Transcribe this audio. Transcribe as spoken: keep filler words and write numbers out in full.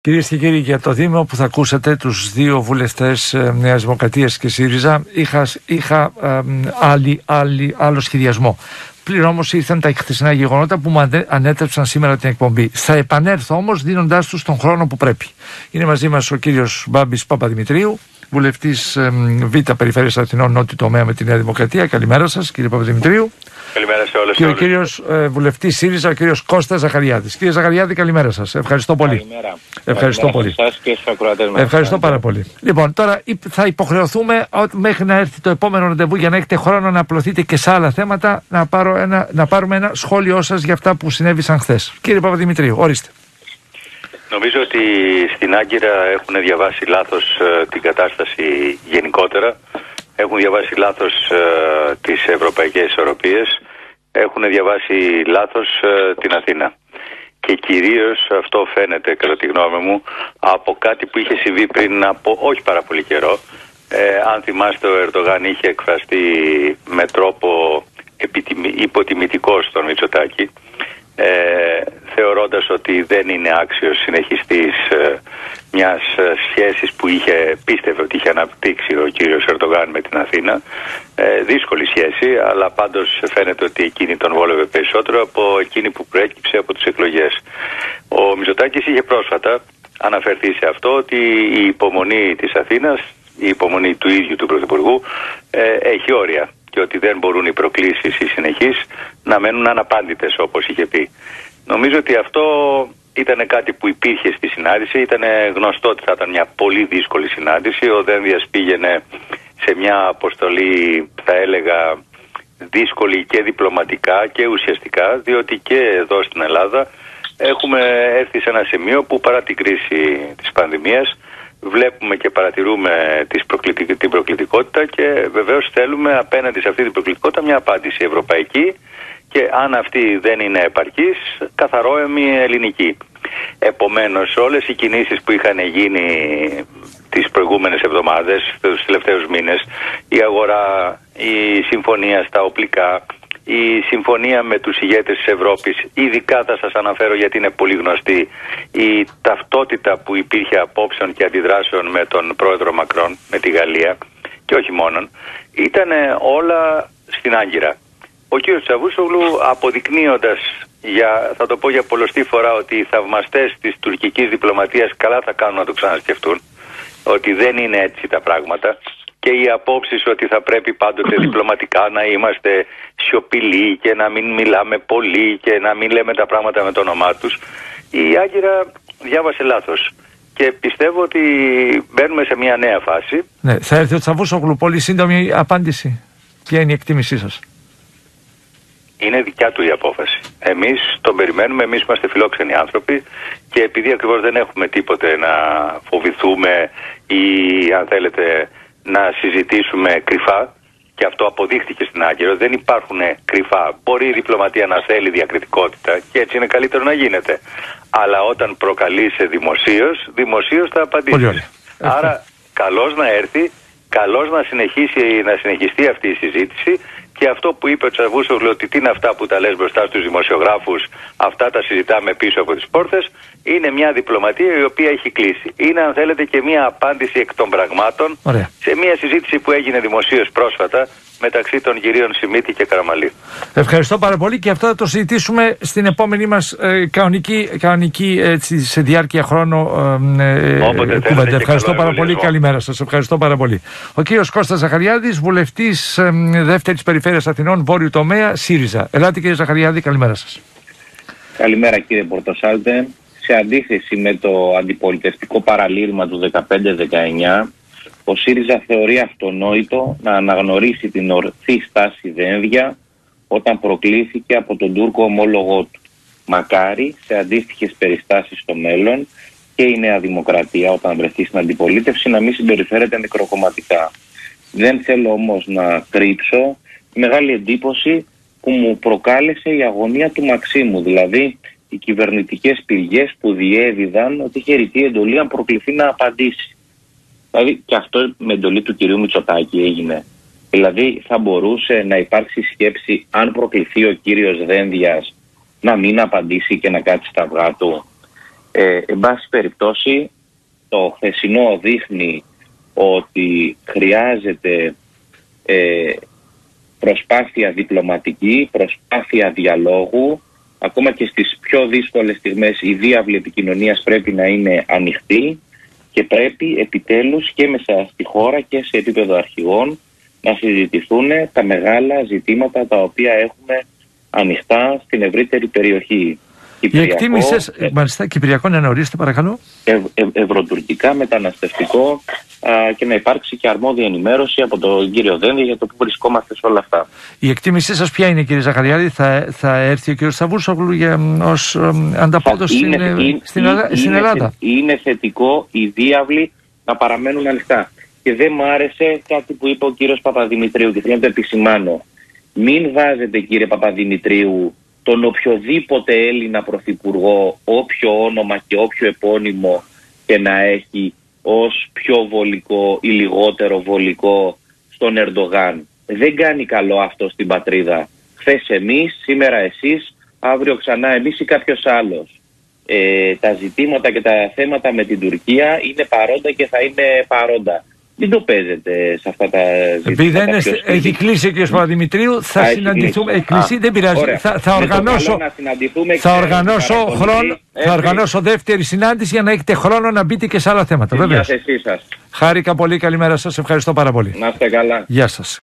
Κυρίες και κύριοι, για το Δήμο που θα ακούσατε τους δύο βουλευτές ε, Νέας Δημοκρατίας και ΣΥΡΙΖΑ είχα, είχα ε, άλλη, άλλη, άλλο σχεδιασμό. Πλην όμως ήρθαν τα χθεσινά γεγονότα που μου ανέτρεψαν σήμερα την εκπομπή. Θα επανέλθω όμως δίνοντάς τους τον χρόνο που πρέπει. Είναι μαζί μας ο κύριος Μπάμπης Παπαδημητρίου, βουλευτής ε, Β' Περιφέρειας Αθηνών Νότιου Τομέα με τη Νέα Δημοκρατία. Καλημέρα σας, κύριε Παπαδημητρίου. Καλημέρα σε όλες. Και ο κύριος ε, βουλευτής ΣΥΡΙΖΑ, ο κύριος Κώστας Ζαχαριάδης. Κύριε Ζαχαριάδη, καλημέρα σας. Ευχαριστώ πολύ. Καλημέρα. Ευχαριστώ καλημέρα πολύ. Σας και στους ακροατές μας. Ευχαριστώ πάρα πολύ. Λοιπόν, τώρα θα υποχρεωθούμε μέχρι να έρθει το επόμενο ραντεβού, για να έχετε χρόνο να απλωθείτε και σε άλλα θέματα, να, πάρω ένα, να πάρουμε ένα σχόλιο σας για αυτά που συνέβησαν χθες. Κύριε Παπαδημητρίου, ορίστε. Νομίζω ότι στην Άγκυρα έχουν διαβάσει λάθος ε, την κατάσταση γενικότερα. Έχουν διαβάσει λάθος ε, τις ευρωπαϊκές ισορροπίες. Έχουν διαβάσει λάθος ε, την Αθήνα. Και κυρίως αυτό φαίνεται, κατά τη γνώμη μου, από κάτι που είχε συμβεί πριν από όχι πάρα πολύ καιρό. Ε, αν θυμάστε, ο Ερντογάν είχε εκφραστεί με τρόπο επιτιμη, υποτιμητικό στον Μητσοτάκη, ε, θεωρώντας ότι δεν είναι άξιος συνεχιστής ε, μιας σχέσης που είχε, πίστευε ότι είχε αναπτύξει ο κύριος Ερντογάν με την Αθήνα. Ε, δύσκολη σχέση, αλλά πάντως φαίνεται ότι εκείνη τον βόλευε περισσότερο από εκείνη που προέκυψε από τις εκλογές. Ο Μητσοτάκης είχε πρόσφατα αναφερθεί σε αυτό, ότι η υπομονή της Αθήνας, η υπομονή του ίδιου του Πρωθυπουργού ε, έχει όρια και ότι δεν μπορούν οι προκλήσεις οι συνεχείς να μένουν αναπάντητες, όπως είχε πει. Νομίζω ότι αυτό ήταν κάτι που υπήρχε στη συνάντηση, ήταν γνωστό ότι θα ήταν μια πολύ δύσκολη συνάντηση. Ο Δένδιας πήγαινε σε μια αποστολή, θα έλεγα, δύσκολη και διπλωματικά και ουσιαστικά, διότι και εδώ στην Ελλάδα έχουμε έρθει σε ένα σημείο που παρά την κρίση της πανδημίας βλέπουμε και παρατηρούμε την προκλητικότητα και βεβαίως θέλουμε απέναντι σε αυτή την προκλητικότητα μια απάντηση ευρωπαϊκή και αν αυτή δεν είναι επαρκής, καθαρόαιμη ελληνική. Επομένως, όλες οι κινήσεις που είχαν γίνει τις προηγούμενες εβδομάδες, τους τελευταίους μήνες, η αγορά, η συμφωνία στα οπλικά, η συμφωνία με τους ηγέτες της Ευρώπης, ειδικά θα σας αναφέρω γιατί είναι πολύ γνωστή, η ταυτότητα που υπήρχε απόψεων και αντιδράσεων με τον πρόεδρο Μακρόν, με τη Γαλλία και όχι μόνον, ήταν όλα στην Άγκυρα. Ο κ. Τσαβούσογλου, αποδεικνύοντας, για, θα το πω για πολλοστή φορά, ότι οι θαυμαστές της τουρκικής διπλωματίας καλά θα κάνουν να το ξανασκεφτούν, ότι δεν είναι έτσι τα πράγματα, και οι απόψεις ότι θα πρέπει πάντοτε διπλωματικά να είμαστε σιωπηλοί και να μην μιλάμε πολύ και να μην λέμε τα πράγματα με το όνομά τους. Η Άγκυρα διάβασε λάθος και πιστεύω ότι μπαίνουμε σε μια νέα φάση. Ναι, θα έρθει ο Τσαβούσογλου. Πολύ σύντομη απάντηση. Ποια είναι η εκτίμησή σας? Είναι δικιά του η απόφαση. Εμείς τον περιμένουμε, εμείς είμαστε φιλόξενοι άνθρωποι και επειδή ακριβώς δεν έχουμε τίποτε να φοβηθούμε ή αν θέλετε να συζητήσουμε κρυφά, και αυτό αποδείχτηκε στην Άγκυρο, δεν υπάρχουν κρυφά. Μπορεί η διπλωματία να θέλει διακριτικότητα και έτσι είναι καλύτερο να γίνεται. Αλλά όταν προκαλείσαι δημοσίως, δημοσίως θα απαντήσεις. Άρα καλώς να έρθει, καλώς να συνεχίσει, να συνεχιστεί αυτή η συζήτηση. Και αυτό που είπε ο Τσαβούσογλου, ότι τι είναι αυτά που τα λες μπροστά στους δημοσιογράφους, αυτά τα συζητάμε πίσω από τις πόρτες, είναι μια διπλωματία η οποία έχει κλείσει. Είναι, αν θέλετε, και μια απάντηση εκ των πραγμάτων. Ωραία. Σε μια συζήτηση που έγινε δημοσίως πρόσφατα μεταξύ των κυρίων Σιμίτη και Καραμαλή. Ευχαριστώ πάρα πολύ και αυτό θα το συζητήσουμε στην επόμενη μας ε, κανονική, κανονική έτσι, σε διάρκεια χρόνου ε, ε, κουβέντα. Ευχαριστώ πάρα πολύ. Καλημέρα σας. Ευχαριστώ πάρα πολύ. Ο κύριος Κώστας Ζαχαριάδης, βουλευτής ε, δεύτερης περιφέρειας Αθηνών, Βόρειο Τομέα, ΣΥΡΙΖΑ. Ελάτε κύριε Ζαχαριάδη, καλημέρα σας. Καλημέρα κύριε Πορτοσάλτε. Σε αντίθεση με το αντιπολιτευτικό παραλήρημα του δεκαπέντε δεκαεννιά, ο ΣΥΡΙΖΑ θεωρεί αυτονόητο να αναγνωρίσει την ορθή στάση Δένδια όταν προκλήθηκε από τον Τούρκο ομόλογό του. Μακάρι σε αντίστοιχες περιστάσεις στο μέλλον και η Νέα Δημοκρατία, όταν βρεθεί στην αντιπολίτευση, να μην συμπεριφέρεται μικροκομματικά. Δεν θέλω όμως να κρύψω τη μεγάλη εντύπωση που μου προκάλεσε η αγωνία του Μαξίμου, δηλαδή οι κυβερνητικές πηγές που διέδιδαν ότι είχε ρητή εντολή αν προκληθεί να απαντήσει. Δηλαδή και αυτό με εντολή του κυρίου Μητσοτάκη έγινε. Δηλαδή θα μπορούσε να υπάρξει σκέψη αν προκληθεί ο κύριος Δένδιας να μην απαντήσει και να κάτσει στα αυγά του. Ε, εν πάση περιπτώσει, το χθεσινό δείχνει ότι χρειάζεται ε, προσπάθεια διπλωματική, προσπάθεια διαλόγου. Ακόμα και στις πιο δύσκολες στιγμές η διάβλη επικοινωνίας πρέπει να είναι ανοιχτή και πρέπει επιτέλους και μέσα στη χώρα και σε επίπεδο αρχηγών να συζητηθούν τα μεγάλα ζητήματα τα οποία έχουμε ανοιχτά στην ευρύτερη περιοχή. Η εκτίμηση, ε, μάλιστα, Κυπριακό, να ορίστε παρακαλώ. Ευ, ευ, ευρωτουρκικά, μεταναστευτικό α, και να υπάρξει και αρμόδια ενημέρωση από τον κύριο Δένδια για το που βρισκόμαστε σε όλα αυτά. Η εκτίμησή σας ποια είναι, κύριε Ζαχαριάδη? Θα, θα έρθει ο κύριος Σταβούρσογλου ως ε, ανταπόδοση στην, είναι, στην, είναι, στην Ελλάδα? Είναι, είναι θετικό οι διάβλοι να παραμένουν ανοιχτά. Και δεν μου άρεσε κάτι που είπε ο κύριος Παπαδημητρίου και θέλω να το επισημάνω. Μην βάζετε, κύριε Παπαδημητρίου, τον οποιοδήποτε Έλληνα πρωθυπουργό, όποιο όνομα και όποιο επώνυμο και να έχει, ως πιο βολικό ή λιγότερο βολικό στον Ερντογάν. Δεν κάνει καλό αυτό στην πατρίδα. Χθες εμείς, σήμερα εσείς, αύριο ξανά εμείς ή κάποιος άλλος. Ε, τα ζητήματα και τα θέματα με την Τουρκία είναι παρόντα και θα είναι παρόντα. Μην το παίζετε σε αυτά τα ζητήματα. Επειδή δεν είναι, έχει κλείσει ο κ. Παπαδημητρίου, θα Α, συναντηθούμε. Έχει κλείσει, δεν πειράζει. Θα, θα οργανώσω, θα οργανώσω, χρόνο, θα οργανώσω δεύτερη συνάντηση για να έχετε χρόνο να μπείτε και σε άλλα θέματα. Βέβαια. Χάρηκα πολύ, καλημέρα σας. Ευχαριστώ πάρα πολύ. Να είστε καλά. Γεια σας.